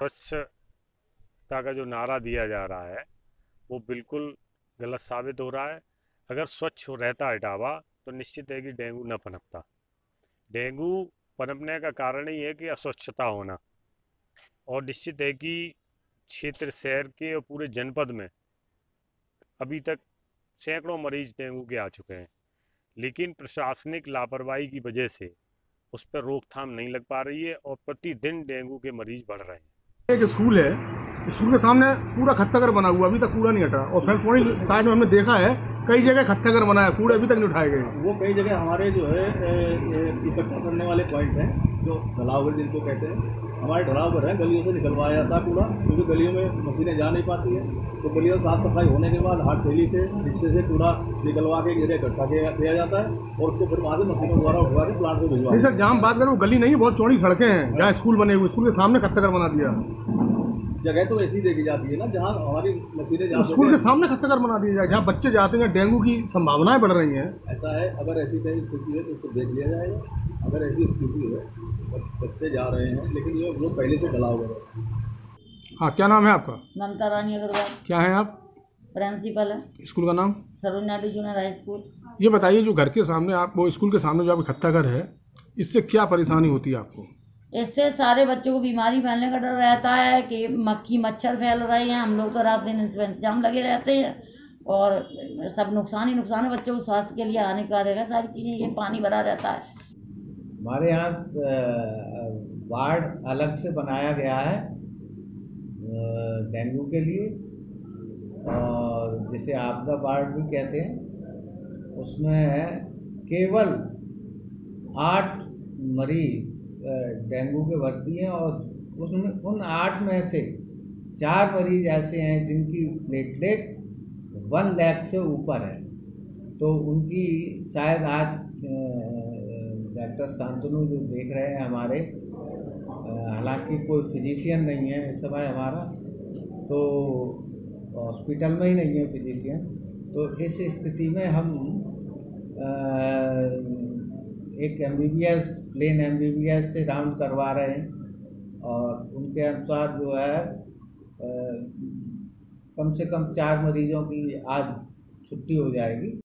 स्वच्छता का जो नारा दिया जा रहा है वो बिल्कुल गलत साबित हो रहा है। अगर स्वच्छ रहता इटावा तो निश्चित है कि डेंगू न पनपता। डेंगू पनपने का कारण ही है कि अस्वच्छता होना। और निश्चित है कि क्षेत्र शहर के और पूरे जनपद में अभी तक सैकड़ों मरीज डेंगू के आ चुके हैं, लेकिन प्रशासनिक लापरवाही की वजह से उस पर रोकथाम नहीं लग पा रही है और प्रतिदिन डेंगू के मरीज बढ़ रहे हैं। एक स्कूल है, स्कूल के सामने पूरा खत्ताघर बना हुआ, अभी तक कूड़ा नहीं हटा। और फिर थोड़ी साइड में हमने देखा है कई जगह खत्ताघर बना है, कूड़े अभी तक नहीं उठाए गए। वो कई जगह हमारे जो है इकट्ठा करने वाले पॉइंट हैं, जो ढलाव जिनको कहते हैं, हमारे ढलाव पर है, गलियों से निकलवाया जाता है कूड़ा, क्योंकि गलियों में मशीनें जा नहीं पाती है। तो गलियों साफ सफाई होने के बाद हाथ थैली से रिक्शे से कूड़ा निकलवा के जगह इकट्ठा किया जाता है और उसको फिर वहाँ से मशीनों द्वारा उठवा के प्लांट को भिजवा। नहीं सर, जहाँ हम बात करें वो गली नहीं, बहुत चौड़ी सड़कें हैं जहाँ स्कूल बने हुए, स्कूल के सामने खत्ताघर बना दिया। जगह तो ऐसी देखी जाती है ना जहाँ हमारी मशीनें जा स्कूल के सामने खत्ताघर बना दिया जाए, जहाँ बच्चे जाते हैं, डेंगू की संभावनाएं बढ़ रही हैं। ऐसा है, अगर ऐसी कहीं स्थिति है तो उसको देख लिया जाएगा। अगर ऐसी स्थिति है, बच्चे जा रहे हैं लेकिन ये वो पहले से ढला हुआ है। हाँ, क्या नाम है आपका? ममता रानी अग्रवाल। क्या है आप? प्रिंसिपल है। स्कूल का नाम? Sarojini Naidu junior high school. ये बताइए, जो घर के सामने आप, वो स्कूल के सामने जो आपका खत्ताघर है, इससे क्या परेशानी होती है आपको? इससे सारे बच्चों को बीमारी फैलने का डर रहता है कि मक्खी मच्छर फैल रहे हैं। हम लोग तो रात दिन इसमें इंतजाम लगे रहते हैं और सब नुकसान ही नुकसान है, बच्चों को स्वास्थ्य के लिए हानिकारक है सारी चीज़ें। ये पानी भरा रहता है। हमारे यहाँ वार्ड अलग से बनाया गया है डेंगू के लिए, और जिसे आपदा वार्ड भी कहते हैं। उसमें केवल 8 मरीज डेंगू के भर्ती हैं और उसमें उन 8 में से 4 मरीज ऐसे हैं जिनकी प्लेटलेट 1 लाख से ऊपर है। तो उनकी शायद आज डॉक्टर शांतनु जो देख रहे हैं हमारे, हालांकि कोई फिजिशियन नहीं है इस समय हमारा, तो हॉस्पिटल में ही नहीं है फिजिशियन। तो इस स्थिति में हम एक MBBS प्लेन MBBS से राउंड करवा रहे हैं और उनके अनुसार जो है कम से कम 4 मरीजों की आज छुट्टी हो जाएगी।